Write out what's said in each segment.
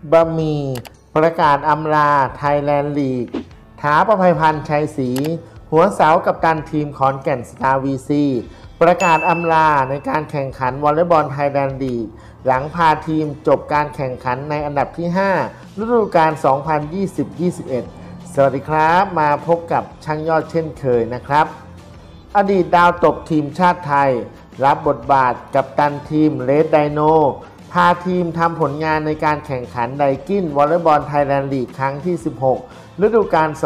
บะหมี่ประกาศอำลาไทยแลนด์ลีกถาประภัยพันธ์ชัยศรีหัวเสากัปตันทีมขอนแก่นสตาร์วีซีประกาศอำลาในการแข่งขันวอลเลย์บอลไทยแลนด์ลีกหลังพาทีมจบการแข่งขันในอันดับที่ 5 ฤดูกาล 2020-21 สวัสดีครับมาพบกับช่างยอดเช่นเคยนะครับอดีตดาวตบทีมชาติไทยรับบทบาทกัปตันทีมเรดไดโนพาทีมทำผลงานในการแข่งขันไดกิ้นวอลเลย์บอลไทยแลนด์ลีกครั้งที่ 16 ฤดูกาล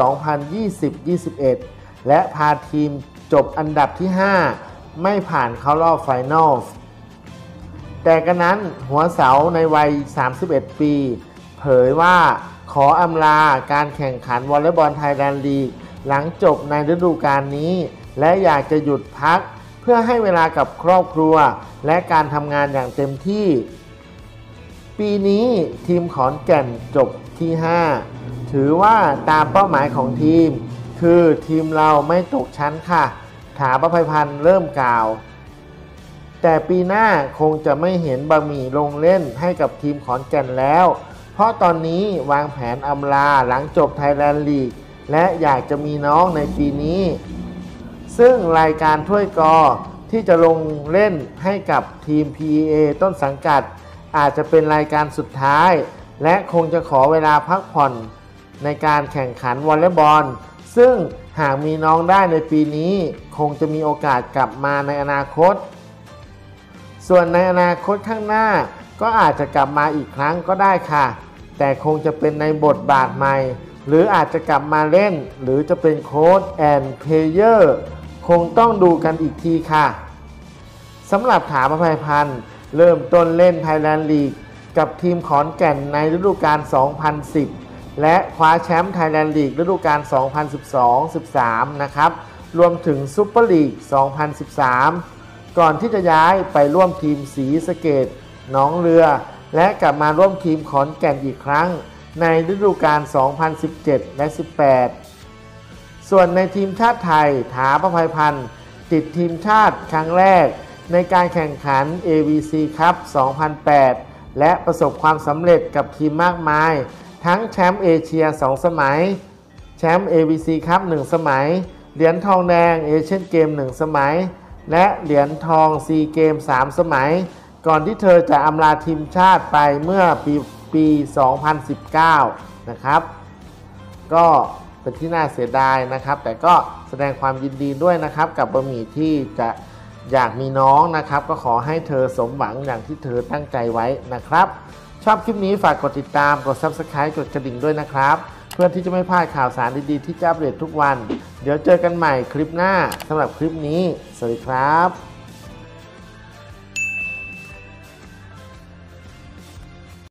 2020-21 และพาทีมจบอันดับที่ 5 ไม่ผ่านเข้ารอบไฟนอลแต่กระนั้นหัวเสาในวัย 31 ปี เผยว่าขออำลาการแข่งขันวอลเลย์บอลไทยแลนด์ลีกหลังจบในฤดูกาลนี้และอยากจะหยุดพักเพื่อให้เวลากับครอบครัวและการทำงานอย่างเต็มที่ปีนี้ทีมขอนแก่นจบที่ 5 ถือว่าตามเป้าหมายของทีมคือทีมเราไม่ตกชั้นค่ะถาประภัยพันธ์เริ่มกล่าวแต่ปีหน้าคงจะไม่เห็นบะหมี่ลงเล่นให้กับทีมขอนแก่นแล้วเพราะตอนนี้วางแผนอำลาหลังจบไทยแลนด์ลีกและอยากจะมีน้องในปีนี้ซึ่งรายการถ้วยกอที่จะลงเล่นให้กับทีม PEA ต้นสังกัดอาจจะเป็นรายการสุดท้ายและคงจะขอเวลาพักผ่อนในการแข่งขันวอลเลย์บอลซึ่งหากมีน้องได้ในปีนี้คงจะมีโอกาสกลับมาในอนาคตส่วนในอนาคตข้างหน้าก็อาจจะกลับมาอีกครั้งก็ได้ค่ะแต่คงจะเป็นในบทบาทใหม่หรืออาจจะกลับมาเล่นหรือจะเป็นโค้ชแอนด์เพลเยอร์คงต้องดูกันอีกทีค่ะสำหรับถาประภัยพันธ์เริ่มต้นเล่นไทยแลนด์ลีกกับทีมขอนแก่นในฤดูกาล 2010 และคว้าแชมป์ไทยแลนด์ลีกฤดูกาล 2012-13 นะครับรวมถึงซุปเปอร์ลีก 2013 ก่อนที่จะย้ายไปร่วมทีมศรีสะเกษหนองเรือและกลับมาร่วมทีมขอนแก่นอีกครั้งในฤดูกาล 2017 และ 18 ส่วนในทีมชาติไทยถาประภัยพันธ์ติดทีมชาติครั้งแรกในการแข่งขัน AVC Cup 2008 และประสบความสำเร็จกับทีมมากมายทั้งแชมป์เอเชีย 2 สมัยแชมป์ AVC Cup 1 สมัยเหรียญทองแดงเอเชียนเกม 1 สมัยและเหรียญทองซีเกม 3 สมัยก่อนที่เธอจะอำลาทีมชาติไปเมื่อปี 2019 นะครับก็เป็นที่น่าเสียดายนะครับแต่ก็แสดงความยินดีด้วยนะครับกับบะหมี่ที่จะอยากมีน้องนะครับก็ขอให้เธอสมหวังอย่างที่เธอตั้งใจไว้นะครับชอบคลิปนี้ฝากกดติดตามกด Subscribe กดกระดิ่งด้วยนะครับเพื่อที่จะไม่พลาดข่าวสารดีๆที่จะอัปเดตทุกวันเดี๋ยวเจอกันใหม่คลิปหน้าสำหรับคลิปนี้สวัสดีครับ